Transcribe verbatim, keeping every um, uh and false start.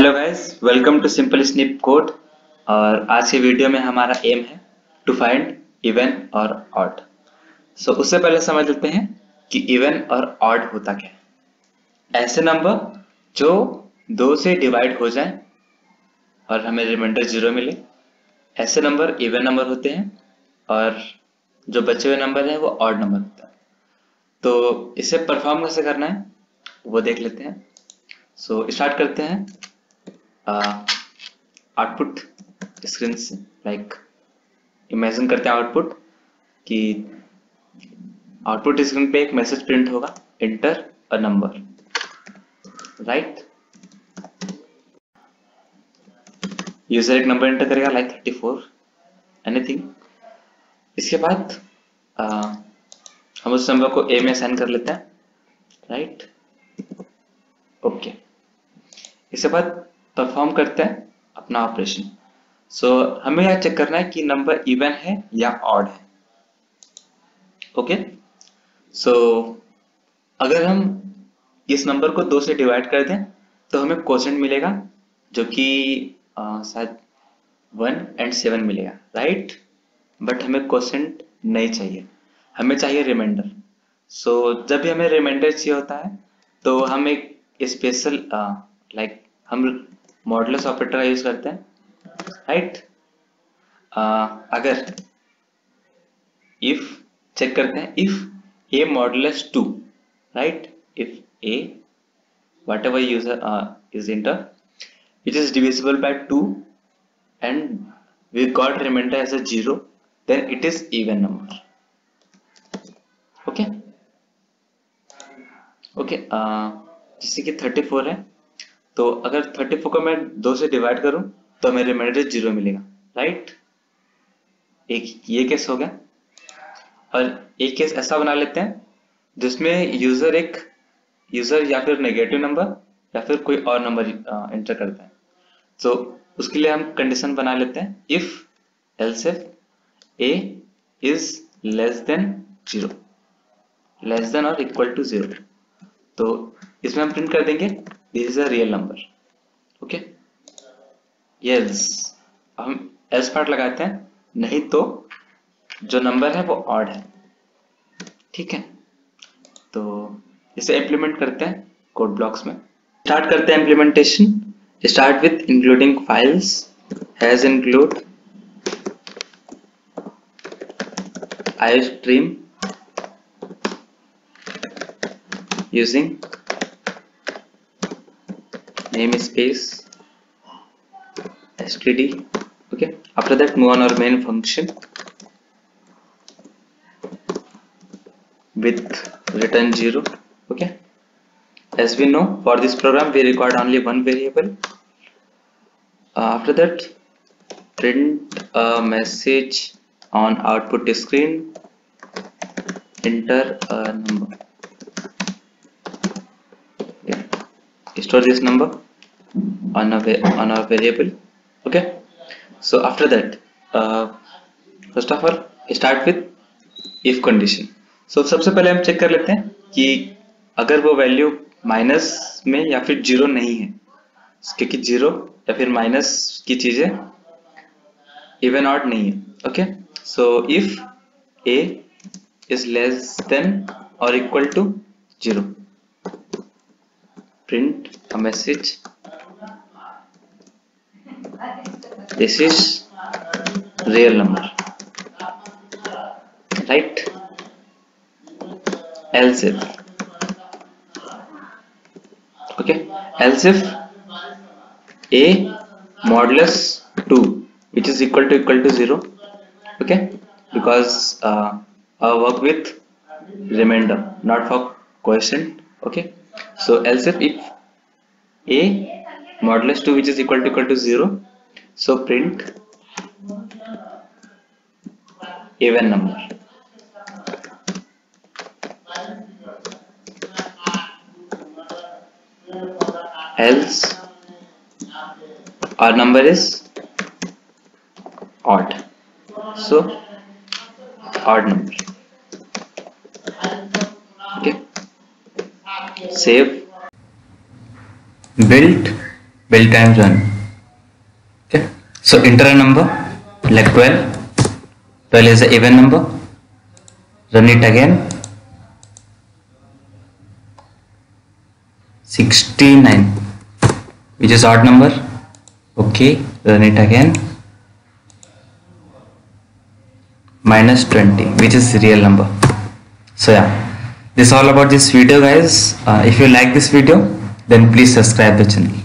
Hello guys, welcome to simple snip code. और आज के वीडियो में हमारा एम है टू फाइंड इवन और ऑड। सो उससे पहले समझ लेते हैं कि इवन और ऑड होता क्या है। ऐसे नंबर जो दो से डिवाइड हो जाएं और हमें रिमाइंडर जीरो मिले, ऐसे नंबर इवन नंबर होते हैं। और जो बचे हुए नंबर हैं वो ऑड नंबर होता है। तो इसे परफॉर्म कैसे करना है वो देख लेते हैं। सो स्टार्ट करते हैं आउटपुट स्क्रीन से। लाइक इमेजिन करते हैं आउटपुट कि आउटपुट स्क्रीन पे एक मैसेज प्रिंट होगा, inter a number, right. User एक नंबर एंटर करेगा लाइक थर्टी फोर एनीथिंग। इसके बाद आ, हम उस नंबर को ए में असाइन कर लेते हैं, राइट। ओके, इसके बाद परफॉर्म करते हैं अपना ऑपरेशन। सो so, हमें यह चेक करना है कि नंबर इवन है या ऑड है। ओके, सो अगर हम इस नंबर को दो से डिवाइड कर दें तो हमें कोशेंट मिलेगा, जो कि शायद वन एंड सेवन मिलेगा, राइट। बट हमें कोशेंट नहीं चाहिए, हमें चाहिए रिमाइंडर। सो so, जब भी हमें रिमाइंडर चाहिए होता है तो हम एक स्पेशल लाइक हम मॉडुलस ऑपरेटर का यूज करते हैं, राइट। अगर इफ चेक करते हैं, if a modulus two, right, if a whatever user uh, is enter which is divisible by two and we got remainder as a zero, then it is even number. okay okay uh, जैसे कि thirty four है, तो अगर thirty four को मैं दो से divide करूं तो हमें रिमाइंडर जीरो मिलेगा, राइट। एक ये केस हो गया। और एक केस ऐसा बना लेते हैं जिसमें यूजर एक यूजर या फिर नेगेटिव नंबर या फिर कोई और नंबर एंटर करता है। तो उसके लिए हम कंडीशन बना लेते हैं, if else if a is less than zero, less than और इक्वल टू जीरो। तो इसमें हम प्रिंट कर देंगे this is a real number. Okay, yes, हम एल्स पार्ट लगाते हैं, नहीं तो जो नंबर है वो ऑड है, ठीक है। तो इसे इम्प्लीमेंट करते हैं कोड ब्लॉक्स में। स्टार्ट करते हैं implementation. Start with including files, hash include iostream using namespace std. Okay, after that move on our main function with return zero. Okay, as we know, for this program we required only one variable. Uh, after that print a message on output screen, enter a number. Okay, store this number on a on a variable. Okay, so after that uh, first of all start with if condition. So सबसे पहले हम check कर लेते हैं कि अगर वो value minus में या फिर जीरो नहीं है, क्योंकि जीरो या फिर माइनस की चीजें इवन ऑड नहीं है। Okay, so if a is less than और equal to zero, print a message this is real number, right. else if, okay, else if a modulus two which is equal to equal to zero, okay, because uh, I work with remainder not for quotient. Okay, so else if if a modulus two which is equal to equal to zero, so print even number. Else our number is odd, so odd number. Okay, save, build build times one. Okay, so enter a number like twelve. twelve is an even number. Run it again. sixty-nine, which is odd number. Okay, run it again. Minus twenty, which is real number. So yeah, this is all about this video, guys. Uh, if you like this video, then please subscribe the channel.